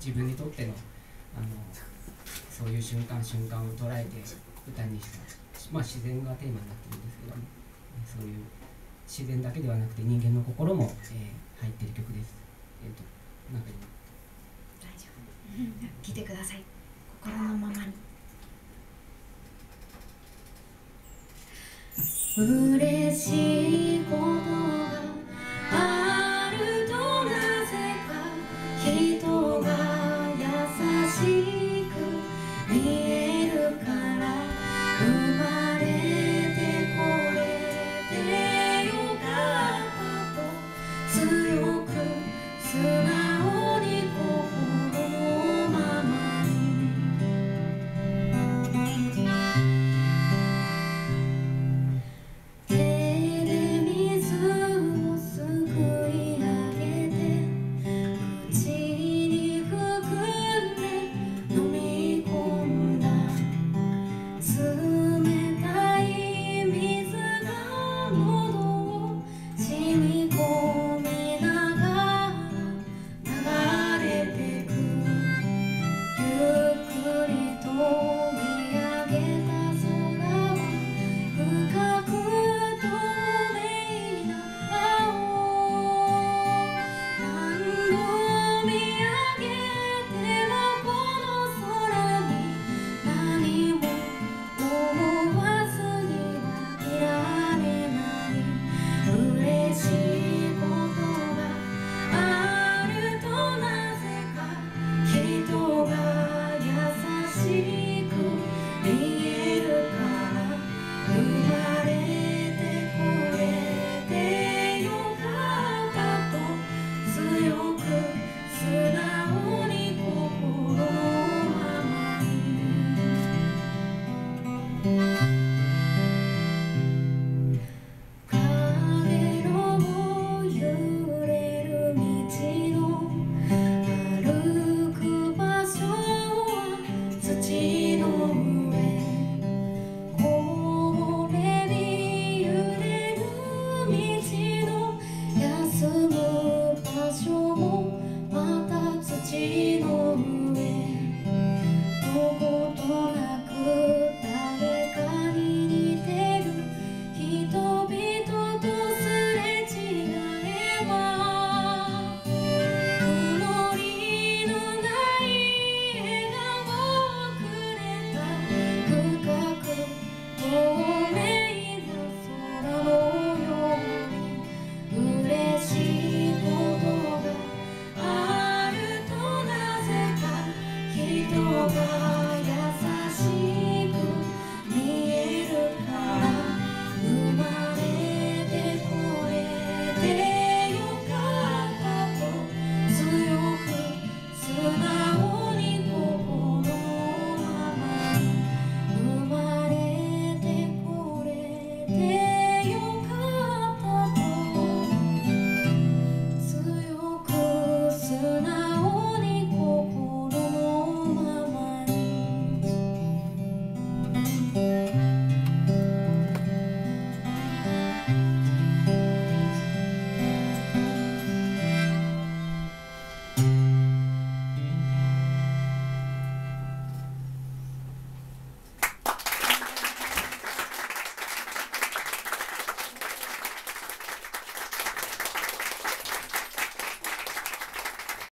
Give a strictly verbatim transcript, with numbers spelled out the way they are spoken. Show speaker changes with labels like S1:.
S1: 自分にとってのあのそういう瞬間瞬間を捉えて歌にした、まあ、自然がテーマになってるんですけども、そういう自然だけではなくて人間の心も、えー、入っている曲です。えーと、なんか
S2: 大丈夫。来てください。心のままに。嬉しいことがあるとなぜか人が優しく見えるから生まれてこれてよかったと強く素直に心のままに手で水をすくい上げて口に含んで飲み込んだ冷たい水が喉を染み込みながら流れてくゆっくりと見上げた空は深く透明な青何度見上げてもこの空に何も思わずにはいられない嬉しいことがあるとなぜか人が優しく見えるから生まれてこれてよかったと強く素直に心のままに影の揺れる道の歩く場所は土の上これに揺れる道の休む場所もまた土の上